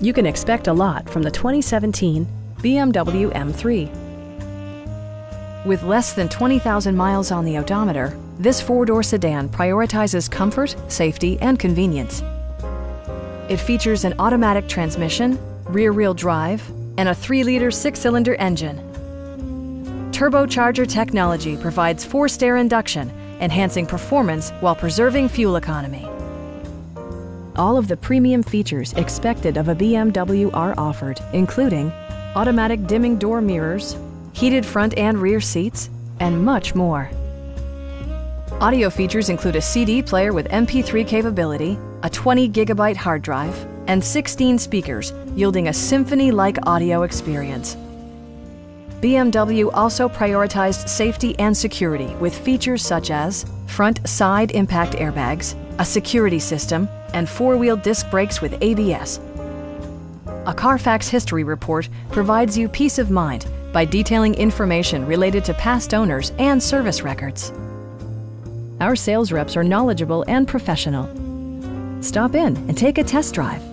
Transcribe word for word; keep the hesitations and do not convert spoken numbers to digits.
You can expect a lot from the twenty seventeen B M W M three. With less than twenty thousand miles on the odometer, this four-door sedan prioritizes comfort, safety, and convenience. It features an automatic transmission, rear-wheel drive, and a three liter six-cylinder engine. Turbocharger technology provides forced air induction, enhancing performance while preserving fuel economy. All of the premium features expected of a B M W are offered, including automatic dimming door mirrors, heated front and rear seats, and much more. Audio features include a C D player with M P three capability, a twenty gigabyte hard drive, and sixteen speakers, yielding a symphony-like audio experience. B M W also prioritized safety and security with features such as front side impact airbags, a security system, and four-wheel disc brakes with A B S. A Carfax history report provides you peace of mind by detailing information related to past owners and service records. Our sales reps are knowledgeable and professional. Stop in and take a test drive.